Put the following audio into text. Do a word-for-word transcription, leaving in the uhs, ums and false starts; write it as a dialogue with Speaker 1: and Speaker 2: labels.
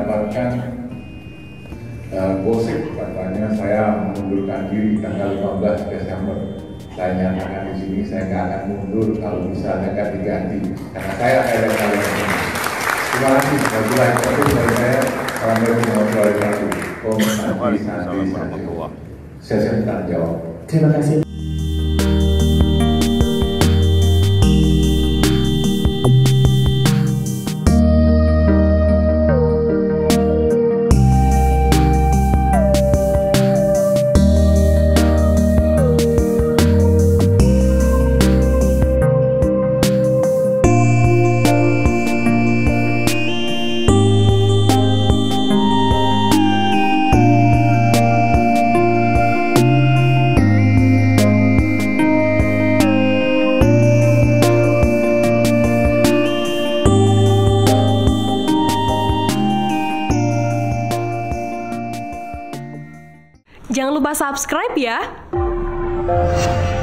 Speaker 1: mendapatkan uh, gosip katanya saya mengundurkan diri tanggal lima belas Desember. Saya nyatakan di sini saya nggak akan mundur kalau misalnya nggak diganti karena saya ada kalian ini. Terima kasih. Wabillahi taufiq dari saya. Assalamualaikum warahmatullahi wabarakatuh.
Speaker 2: Waalaikumsalam warahmatullahi.
Speaker 1: Saya minta jawab.
Speaker 3: Terima kasih.
Speaker 4: Jangan lupa subscribe ya.